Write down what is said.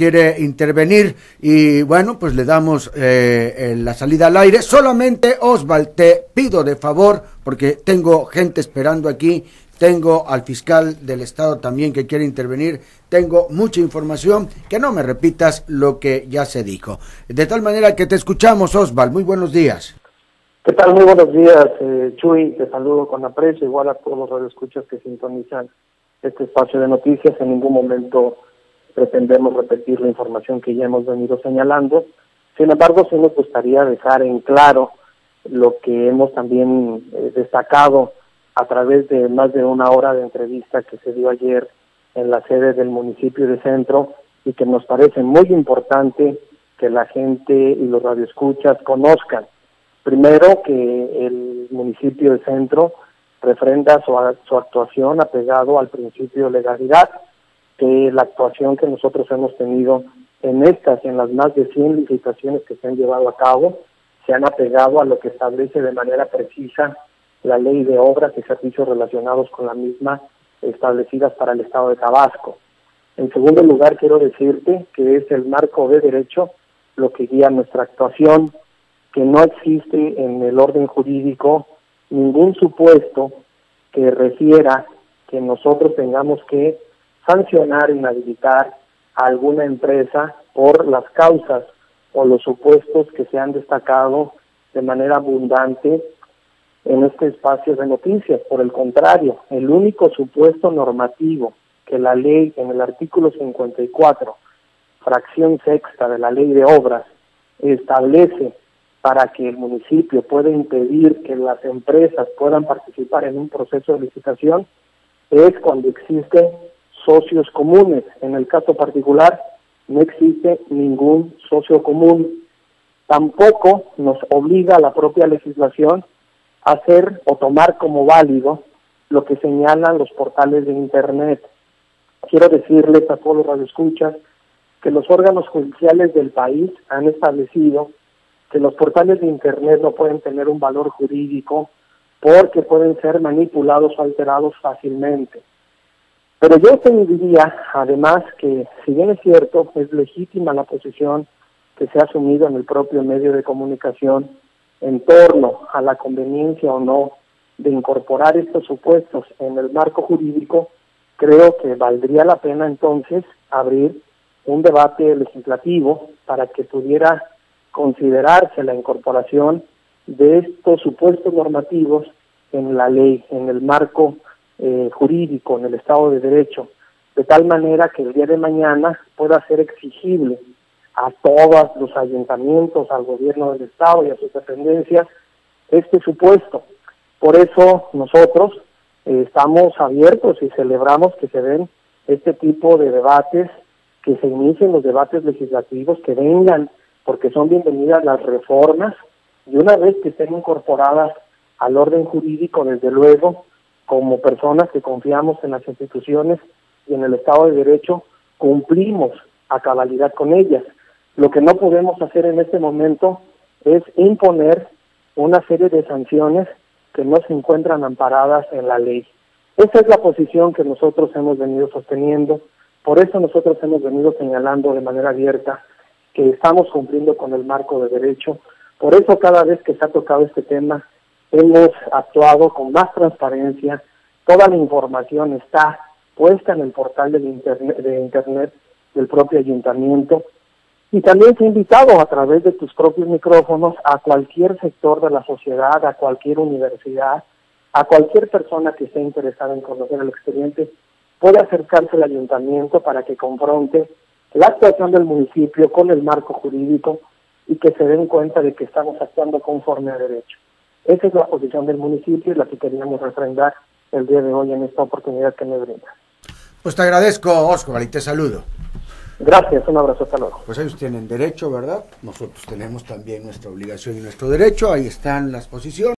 quiere intervenir y bueno, pues le damos la salida al aire. Solamente, Osvaldo, te pido de favor, porque tengo gente esperando aquí, tengo al fiscal del estado también que quiere intervenir, tengo mucha información, que no me repitas lo que ya se dijo. De tal manera que te escuchamos, Osvaldo, muy buenos días. ¿Qué tal? Muy buenos días, Chuy, te saludo con aprecio, igual a todos los radioescuchas que sintonizan este espacio de noticias. En ningún momento pretendemos repetir la información que ya hemos venido señalando. Sin embargo, sí nos gustaría dejar en claro lo que hemos también destacado a través de más de una hora de entrevista que se dio ayer en la sede del municipio de Centro y que nos parece muy importante que la gente y los radioescuchas conozcan. Primero, que el municipio de Centro refrenda su actuación apegado al principio de legalidad, que la actuación que nosotros hemos tenido en estas y en las más de 100 licitaciones que se han llevado a cabo, se han apegado a lo que establece de manera precisa la ley de obras y servicios relacionados con la misma establecidas para el estado de Tabasco. En segundo lugar, quiero decirte que es el marco de derecho lo que guía nuestra actuación, que no existe en el orden jurídico ningún supuesto que refiera que nosotros tengamos que sancionar, inhabilitar a alguna empresa por las causas o los supuestos que se han destacado de manera abundante en este espacio de noticias. Por el contrario, el único supuesto normativo que la ley en el artículo 54, fracción sexta de la ley de obras, establece para que el municipio pueda impedir que las empresas puedan participar en un proceso de licitación, es cuando existen socios comunes. En el caso particular, no existe ningún socio común. Tampoco nos obliga la propia legislación a hacer o tomar como válido lo que señalan los portales de Internet. Quiero decirles a todos los radioescuchas que los órganos judiciales del país han establecido que los portales de Internet no pueden tener un valor jurídico porque pueden ser manipulados o alterados fácilmente. Pero yo te diría, además, que si bien es cierto, es legítima la posición que se ha asumido en el propio medio de comunicación en torno a la conveniencia o no de incorporar estos supuestos en el marco jurídico, creo que valdría la pena entonces abrir un debate legislativo para que pudiera considerarse la incorporación de estos supuestos normativos en la ley, en el marco jurídico, en el Estado de Derecho, de tal manera que el día de mañana pueda ser exigible a todos los ayuntamientos, al gobierno del Estado y a sus dependencias este supuesto. Por eso nosotros estamos abiertos y celebramos que se den este tipo de debates, que se inicien los debates legislativos, que vengan, porque son bienvenidas las reformas, y una vez que estén incorporadas al orden jurídico, desde luego, como personas que confiamos en las instituciones y en el Estado de Derecho, cumplimos a cabalidad con ellas. Lo que no podemos hacer en este momento es imponer una serie de sanciones que no se encuentran amparadas en la ley. Esa es la posición que nosotros hemos venido sosteniendo, por eso nosotros hemos venido señalando de manera abierta que estamos cumpliendo con el marco de derecho. Por eso cada vez que se ha tocado este tema hemos actuado con más transparencia. Toda la información está puesta en el portal de internet del propio ayuntamiento, y también se ha invitado a través de tus propios micrófonos a cualquier sector de la sociedad, a cualquier universidad, a cualquier persona que esté interesada en conocer el expediente, puede acercarse al ayuntamiento para que confronte la actuación del municipio con el marco jurídico y que se den cuenta de que estamos actuando conforme a derecho. Esa es la posición del municipio y la que queríamos refrendar el día de hoy en esta oportunidad que me brinda. Pues te agradezco, Osvaldo, y te saludo. Gracias, un abrazo, hasta luego. Pues ellos tienen derecho, ¿verdad? Nosotros tenemos también nuestra obligación y nuestro derecho, ahí están las posiciones.